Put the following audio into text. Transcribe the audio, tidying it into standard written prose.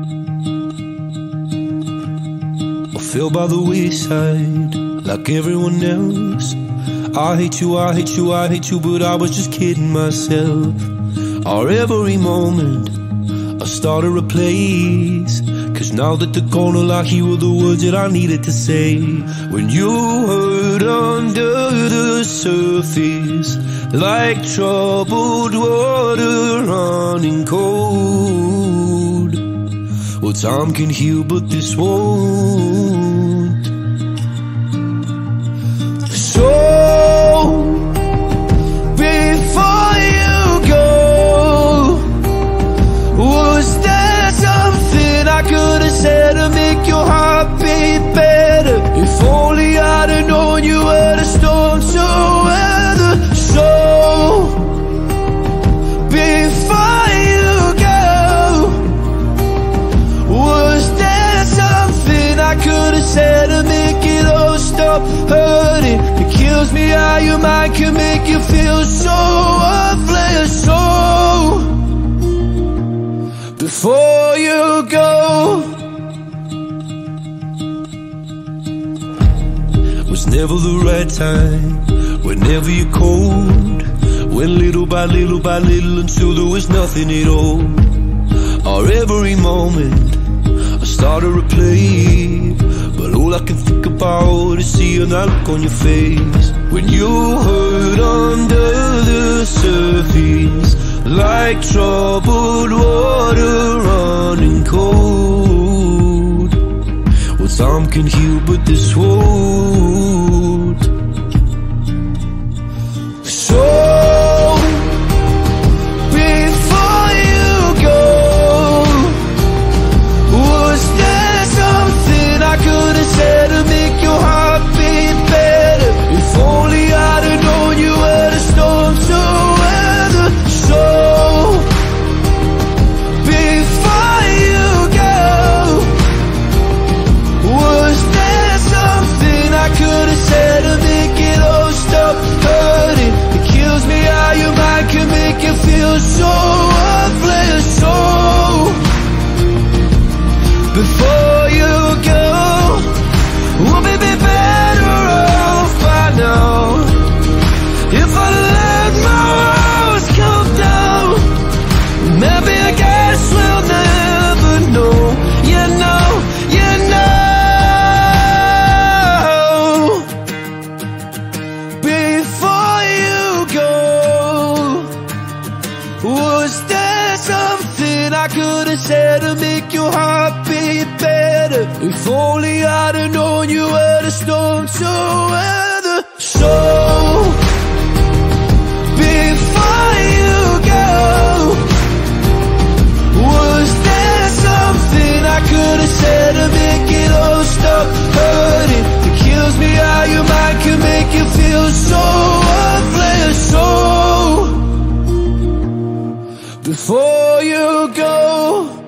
I fell by the wayside like everyone else. I hate you, I hate you, I hate you, but I was just kidding myself. Or every moment I started a place, 'cause now that they're gone, all I hear were the words that I needed to say. When you hurt under the surface, like troubled water running cold. Well, time can heal, but this won't. So before you go, was there something I could have said to make your heart beat better? If only I'd have known you were the storm to weather. So before you go, was there something I could have said to make it all stop hurting? It kills me how your mind can make you feel so worthless. So before you go, was never the right time, whenever you're cold. Went little by little by little until there was nothing at all. Or every moment I started to play, but all I can think about is seeing that look on your face. When you hurt under the surface, like troubled water running cold. Well, time can heal, but this won't. So before you go, was there something I could have said to make your heart beat better? If only I'd have known you were the storm to weather. So before you go, was there something I could have said to make it all stop hurting? It kills me how your mind can make you feel so worthless. So before you go, we'll be better off by now. If I let my walls come down, maybe I guess we'll never know. You know, you know. Before you go, was there something I could have said to make your heart beat better? If only I'd have known you were the storm to weather. So before you go, was there something I could have said to make it all stop hurting? It kills me how your mind can make you feel so worthless. So before you go,